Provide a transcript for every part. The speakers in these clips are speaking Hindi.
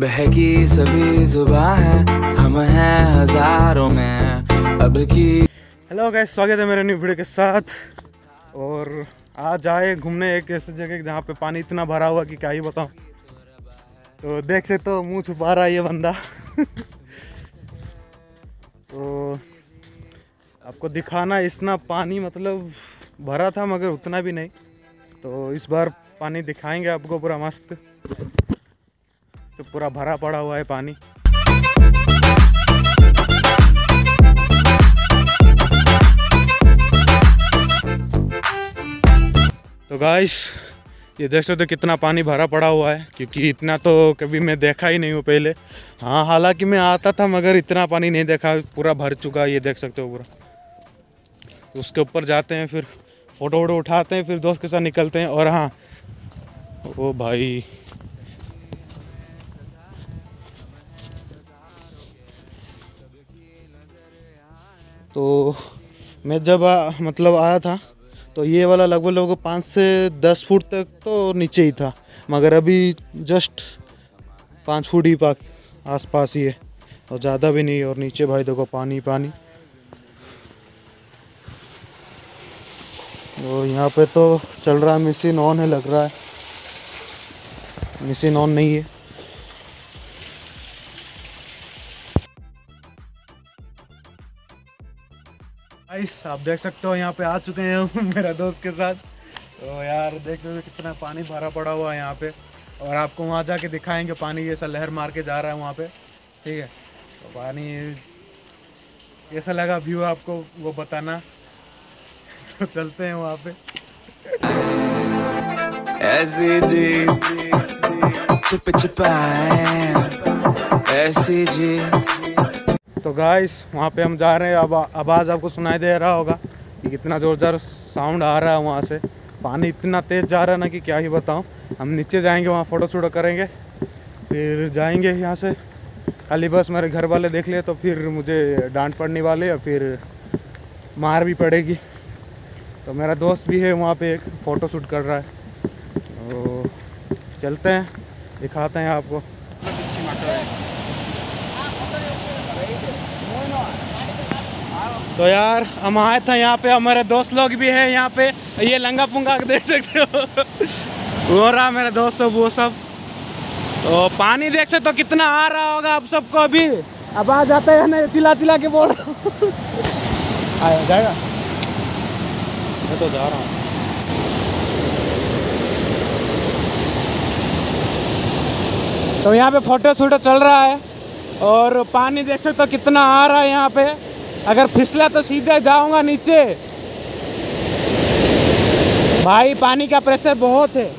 बहकी सभी जुबां है, हम हैं हजारों में अब की। हेलो गाइस, स्वागत है मेरे न्यू वीडियो के साथ। और आज आए घूमने एक ऐसी जगह जहाँ पे पानी इतना भरा हुआ कि क्या ही बताऊँ। तो देख सकते हो मुंह छुपा रहा है ये बंदा। तो आपको दिखाना, इतना पानी मतलब भरा था मगर उतना भी नहीं। तो इस बार पानी दिखाएंगे आपको पूरा मस्त। तो पूरा भरा पड़ा हुआ है पानी। तो गाइस ये देख सकते हो कितना पानी भरा पड़ा हुआ है, क्योंकि इतना तो कभी मैं देखा ही नहीं हूँ पहले। हाँ, हालांकि मैं आता था मगर इतना पानी नहीं देखा। पूरा भर चुका है, ये देख सकते हो पूरा। तो उसके ऊपर जाते हैं, फिर फ़ोटो वोटो उठाते हैं, फिर दोस्त के साथ निकलते हैं। और हाँ, ओ भाई तो मैं जब मतलब आया था तो ये वाला लगभग 5 से 10 फुट तक तो नीचे ही था, मगर अभी जस्ट 5 फुट ही आसपास ही है, और ज़्यादा भी नहीं। और नीचे भाई देखो पानी पानी। और यहाँ पे तो चल रहा है, मशीन ऑन है लग रहा है। मशीन ऑन नहीं है। गाइस आप देख सकते हो यहाँ पे आ चुके हैं मेरा दोस्त के साथ। तो यार देख लो कितना पानी भरा पड़ा हुआ है यहाँ पे। और आपको वहाँ जाके दिखाएंगे पानी कैसा लहर मार के जा रहा है वहाँ पे, ठीक है। तो पानी कैसा लगा व्यू आपको वो बताना। तो चलते हैं वहाँ पे। ऐसी जी छिप छिपाए ऐसी जी। तो गाइस वहाँ पे हम जा रहे हैं। अब आवाज़ आपको सुनाई दे रहा होगा कि कितना ज़ोरदार साउंड आ रहा है वहाँ से। पानी इतना तेज़ जा रहा है ना कि क्या ही बताऊँ। हम नीचे जाएंगे, वहाँ फ़ोटो शूट करेंगे, फिर जाएंगे यहाँ से। खाली बस मेरे घर वाले देख लिए तो फिर मुझे डांट पड़ने वाले या फिर मार भी पड़ेगी। तो मेरा दोस्त भी है वहाँ पे, एक फ़ोटो शूट कर रहा है। तो चलते हैं, दिखाते हैं आपको। तो यार हम आए थे यहाँ पे, हमारे दोस्त लोग भी हैं यहाँ पे। ये लंगा पुंगा देख सकते हो वो रहा मेरा दोस्त सब, वो सब। तो पानी देख सकते हो कितना आ रहा होगा आप सबको अभी। अब आ जाता है ना, चिल्ला चिल्ला के बोल रहा हूँ। आया जाएगा, मैं तो जा रहा हूँ। तो यहाँ पे फोटो शूट चल रहा है और पानी देख सकते हो कितना आ रहा है यहाँ पे। अगर फिसला तो सीधे जाऊंगा नीचे। भाई पानी का प्रेशर बहुत है।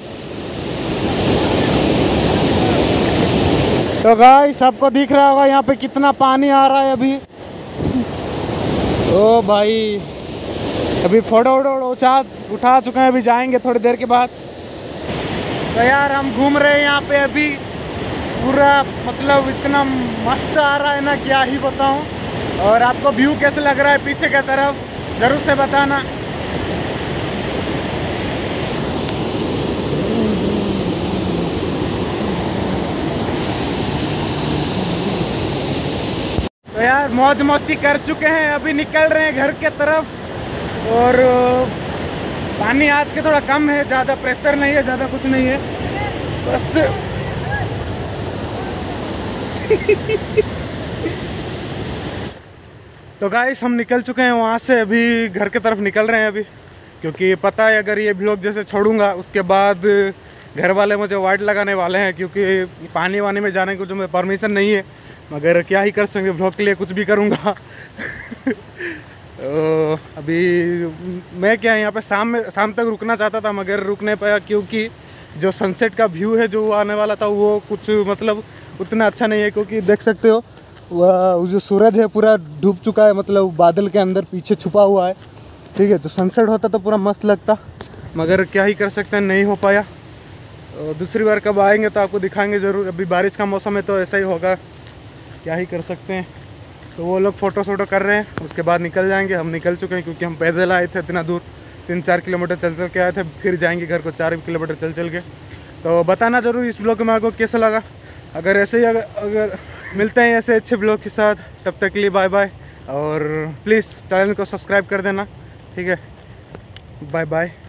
तो गाइस सबको दिख रहा होगा यहाँ पे कितना पानी आ रहा है अभी। ओ भाई अभी फोटो उठा चुके हैं, अभी जाएंगे थोड़ी देर के बाद। तो यार हम घूम रहे हैं यहाँ पे अभी पूरा, मतलब इतना मस्त आ रहा है ना क्या ही बताऊँ। और आपको व्यू कैसे लग रहा है पीछे की तरफ ज़रूर से बताना। तो यार मौज मस्ती कर चुके हैं, अभी निकल रहे हैं घर के तरफ। और पानी आज के थोड़ा कम है, ज़्यादा प्रेशर नहीं है, ज़्यादा कुछ नहीं है बस। तो गाइस हम निकल चुके हैं वहाँ से, अभी घर के तरफ निकल रहे हैं अभी। क्योंकि पता है अगर ये ब्लॉग जैसे छोड़ूंगा उसके बाद घर वाले मुझे वाइट लगाने वाले हैं, क्योंकि पानी वानी में जाने को जो मैं परमिशन नहीं है। मगर क्या ही कर सकेंगे, ब्लॉग के लिए कुछ भी करूँगा। तो अभी मैं क्या यहाँ पे शाम तक रुकना चाहता था मगर रुक नहीं पाया, क्योंकि जो सनसेट का व्यू है जो आने वाला था वो कुछ मतलब उतना अच्छा नहीं है। क्योंकि देख सकते हो वह जो सूरज है पूरा डूब चुका है, मतलब बादल के अंदर पीछे छुपा हुआ है, ठीक है। तो सनसेट होता तो पूरा मस्त लगता, मगर क्या ही कर सकते हैं, नहीं हो पाया। तो दूसरी बार कब आएंगे तो आपको दिखाएंगे ज़रूर। अभी बारिश का मौसम है तो ऐसा ही होगा, क्या ही कर सकते हैं। तो वो लोग फ़ोटो शोटो कर रहे हैं, उसके बाद निकल जाएंगे। हम निकल चुके हैं क्योंकि हम पैदल आए थे इतना दूर, 3-4 किलोमीटर चल के आए थे, फिर जाएंगे घर को 4 किलोमीटर चल के। तो बताना ज़रूर इस ब्लॉग में आपको कैसा लगा। अगर ऐसे ही अगर मिलते हैं ऐसे अच्छे ब्लॉग के साथ, तब तक के लिए बाय बाय। और प्लीज़ चैनल को सब्सक्राइब कर देना, ठीक है। Bye bye.